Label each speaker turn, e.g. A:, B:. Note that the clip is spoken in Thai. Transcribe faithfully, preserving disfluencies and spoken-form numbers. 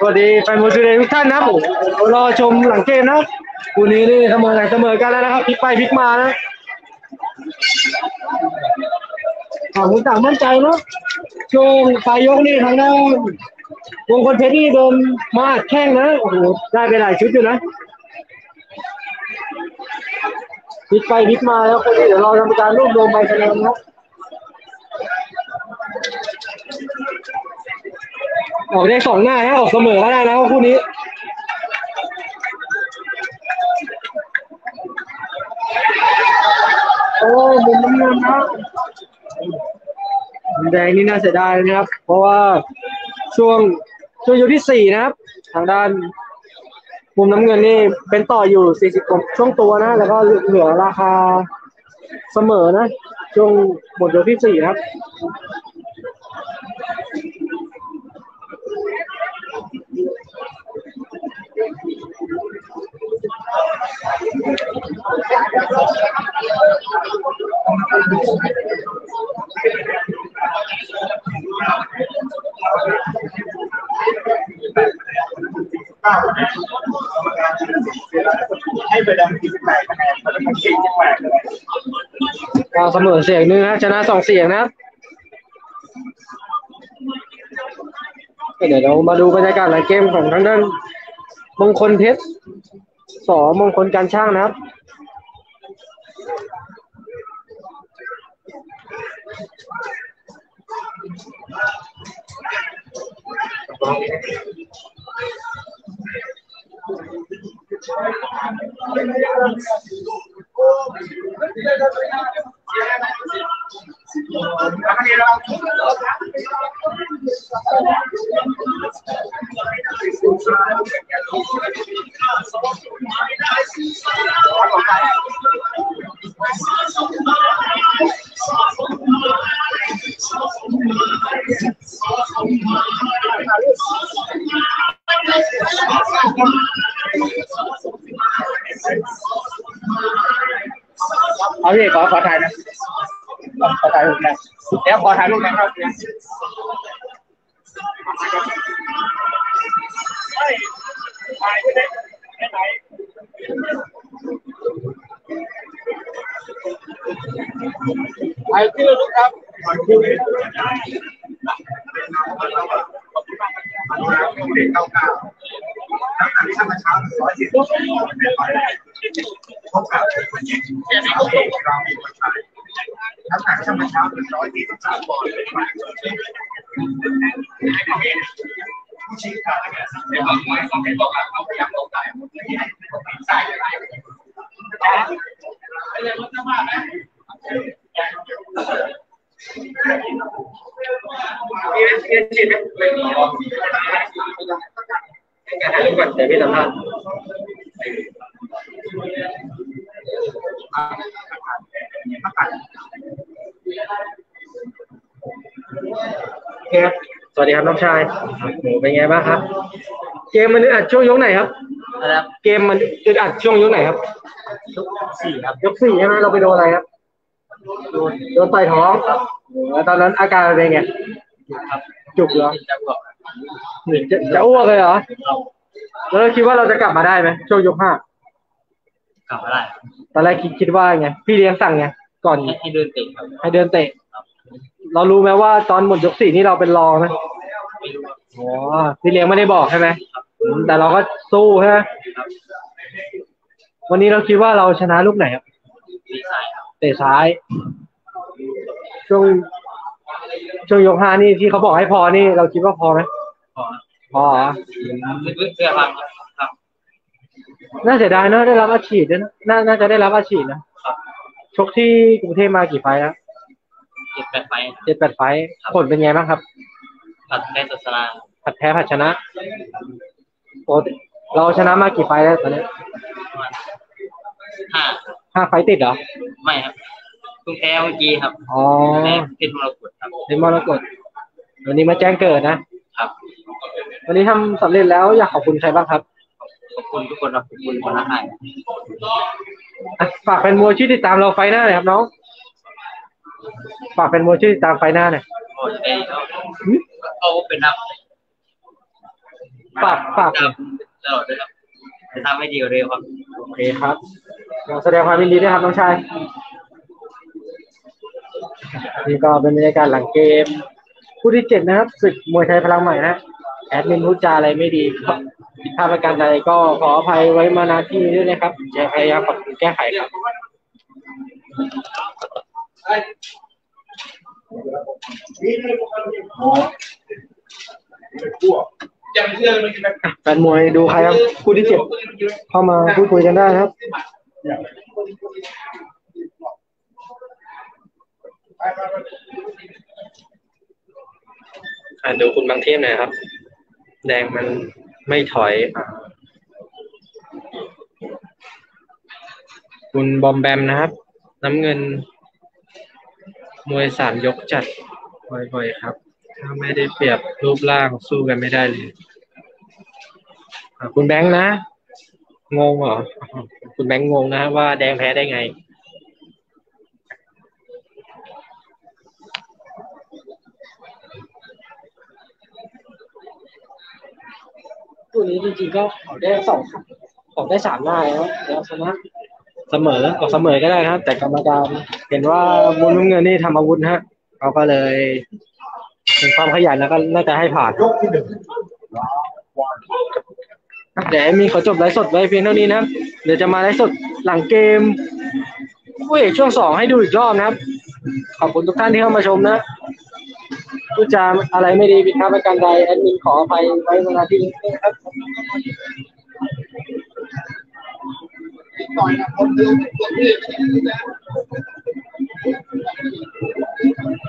A: วัสดีแฟนมวยทูเดย์ทุกท่านนะผมรอชมหลังเกมนะคู่นี้นี่เสมอกันเสมอกันแล้วนะครับพลิกไปพลิกมานะต่างคนต่างมั่นใจเนาะช่วงปลายยกนี่ทางด้านวงคนเพชรนี่โดนมาแข้งนะโอ้โหได้ไปหลายชุดอยู่นะพลิกไปพลิกมาแล้วคนนี้เดี๋ยวรอทำการรวบรวมใบคะแนนนะออกได้สองหน้าฮะออกเสมอก็ได้นะคู่นี้โอ้มุมน้ำเงินนะมุมแดงนี่น่าเสียดายนะครับเพราะว่าช่วงช่วงยกที่สี่นะครับทางด้านมุมน้ำเงินนี่เป็นต่ออยู่สี่สิบช่วงตัวนะแล้วก็เหลือราคาเสมอนะช่วงหมดยกที่สี่ครับ
B: ให้ไปดังที่แปดคะแนนแล้วมันสี่สิบแปดเลย
A: เสมอเสียงนึงนะชนะสองเสียงนะครับเดี๋ยวเรามาดูบรรยากาศหลังเกมของทางด้านมงคลเพชรสอมงคลการช่างนะครับ
B: เอาพี่ขอขอถ่ายนะขอถ่ายรูปนะเดี๋ยวขอถ่ายรูปนะครับถ่ายไปได้ไหนถ่ายชื่อลูกครับถ่ายชื่อเด็กเก้าเก้าตั้งแต่ที่ทำมาเช้าร้อยสิบพบกับคนหญิงสาวเอกเรามีคนชายน้ำหนักช่างเช้าหนึ่งร้อยยี่สิบสามปอนด์ผู้ชี้ขาดในบางวันเขาเป็นบอกว่าเขาพยายามลงได้หมดเลยใส่อะไรอะไรมันจะมาไหมมีเรื่องจีนไหมไม่มีหรอกให้การถ่ายรูปก่อนเดี๋ยวพี่สัมภาษณ์
A: โอเคสวัสดีครับน้องชายเป็นไงบ้างครับเกมมันอึดอัดช่วงยกไหนครับเกมมันอึดอัดช่วงยกไหนครับ
B: ยกสี่ครับ
A: ยกสี่ใช่ไหมเราไปโดนอะไรครับโดนโดนต่อยท้องแล้วตอนนั้นอาการเป็นไงจุกเหรอจะจะอ้วกเลยเหรอแล้วคิดว่าเราจะกลับมาได้ไหมช่วงยกห้าก
B: ลับมาได้
A: ตอนแรกคิดคิดว่าไงพี่เลี้ยงสั่งไงก่อน
B: ให้เดินเตะ
A: ให้เดินเตะเรารู้ไหมว่าตอนหมดยกสี่นี่เราเป็นรองนะอ๋อพี่เลี้ยงไม่ได้บอกใช่ไหมแต่เราก็สู้ใช่ไหมวันนี้เราคิดว่าเราชนะลูกไหนครับเตะซ้ายช่วงช่วงยกห้านี่ที่เขาบอกให้พอนี่เราคิดว่าพอไหม
B: พอ
A: พอ
B: เสื้อผ้าครับ
A: น่าเสียดายเนอะได้รับอาชีพด้วยนะน่าน่าจะได้รับอาชีพนะชกที่กรุงเทพมากี่ไฟแล้ว
B: เจ็ดแปดไฟ
A: เจ็ดแปดไฟผลเป็นไงบ้างครับ
B: ผัดแพ้ชนะ
A: ผัดแพ้ผัดชนะโอ้เราชนะมากี่ไฟแล้วตอนนี้
B: ห้า
A: ห้าไฟติดเหรอ
B: ไม่ครับเพิ่งแพ้เมื่อกี้ครับ
A: อ๋อ
B: เป็นมรกตครับ
A: เป็นมรกตวันนี้มาแจ้งเกิดนะครับวันนี้ทำสำเร็จแล้วอยากขอบคุณใครบ้างครับ
B: ขอบคุณทุกคนครับขอบคุณคนละให้
A: ฝากเป็นมวยชื่อติดตามเราไฟหน้าเลยครับน้องฝากเป็นมวยชื่อติดตามไฟหน้าหน่อย
B: โอ้ยเอาเป็นนับ
A: ฝากฝาก
B: ตามตลอดด้วยครับจะทำให้ดีกว่าเดิมครับ
A: โอเคครับขอแสดงความยินดีด้วยครับน้องชายนี่ก็เป็นบรรยากาศหลังเกมคู่ที่เจ็ดนะครับศึกมวยไทยพลังใหม่นะแอดมินพูดจาอะไรไม่ดีผิดพลาดประการใดก็ขออภัยไว้มาณที่นี้ด้วยนะครับจะพยายามปรับปรุงแก้ไขครับแฟนมวยดูใครครับคู่ที่เจ็ดเข้ามาพูดคุยกันได้ครับดูคุณบางเทพหน่อยครับแดงมันไม่ถอยคุณบอมแบมนะครับน้ำเงินมวยสามยกจัดบ่อยๆครับถ้าไม่ได้เปรียบรูปร่างสู้กันไม่ได้เลยคุณแบงค์นะงงเหรอคุณแบงค์งงนะว่าแดงแพ้ได้ไงตัวนี้จริงๆก็ออกได้สองออกได้สามได้แล้วแล้วชนะเสมอออกเสมอก็ได้นะครับแต่กรรมการเห็นว่ามุนน้ำเงินนี่ทำอาวุธฮะเขาก็เลยเป็นความขยันแล้วก็น่าจะให้ผ่านเดี๋ยวมีขอจบไลฟ์สดไว้เพียงเท่านี้นะครับเดี๋ยวจะมาไลฟ์สดหลังเกมคู่เอกช่วงสองให้ดูอีกรอบนะครับขอบคุณทุกท่านที่เข้ามาชมนะพูดจาอะไรไม่ดีผิดพลาดประการใดแอดมินขออภัยไว้เวลาที่นี้นะครับต่อยนะคนเดียวคนเดียว